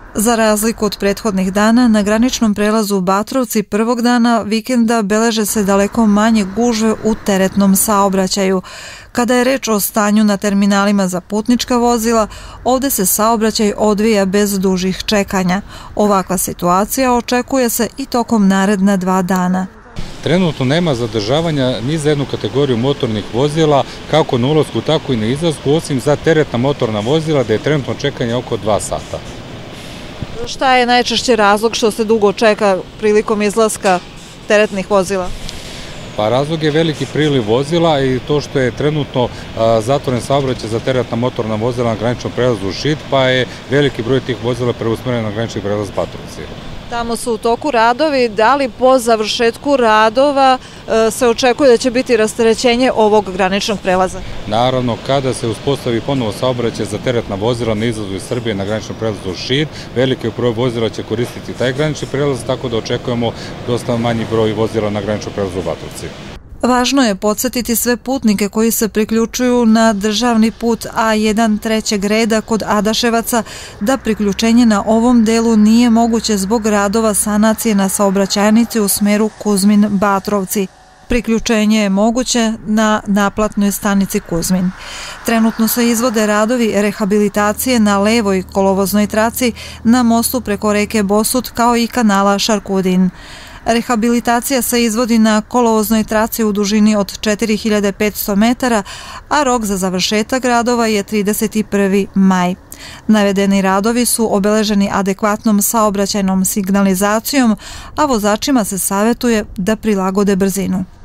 Za razliku od prethodnih dana, na graničnom prelazu u Batrovci prvog dana vikenda beleže se daleko manje gužve u teretnom saobraćaju. Kada je reč o stanju na terminalima za putnička vozila, ovde se saobraćaj odvija bez dužih čekanja. Ovakva situacija očekuje se i tokom naredna 2 dana. Trenutno nema zadržavanja ni za jednu kategoriju motornih vozila, kako na ulasku, tako i na izlasku, osim za teretna motorna vozila, da je trenutno čekanje oko 2 sata. Šta je najčešći razlog što se dugo čeka prilikom izlaska teretnih vozila? Pa razlog je veliki priliv vozila i to što je trenutno zatvoren saobraćaj za teretna motorna vozila na graničnom prelazu Šid, pa je veliki broj tih vozila preusmeren na granični prelaz Batrovci. Tamo su u toku radovi, da li po završetku radova se očekuje da će biti rasterećenje ovog graničnog prelaza? Naravno, kada se uspostavi ponovo saobraćaj za teretna vozila na izlazu iz Srbije na graničnom prelazu Šid, veliki broj vozila će koristiti taj granični prelaz, tako da očekujemo dosta manji broj vozila na graničnom prelazu u Batrovci. Važno je podsjetiti sve putnike koji se priključuju na državni put A1 trećeg reda kod Adaševaca da priključenje na ovom delu nije moguće zbog radova sanacije na saobraćajnici u smeru Kuzmin-Batrovci. Priključenje je moguće na naplatnoj stanici Kuzmin. Trenutno se izvode radovi rehabilitacije na levoj kolovoznoj traci na mostu preko reke Bosut kao i kanala Šarkudin. Rehabilitacija se izvodi na kolovoznoj traci u dužini od 4500 metara, a rok za završetak radova je 31. maj. Navedeni radovi su obeleženi adekvatnom saobraćajnom signalizacijom, a vozačima se savjetuje da prilagode brzinu.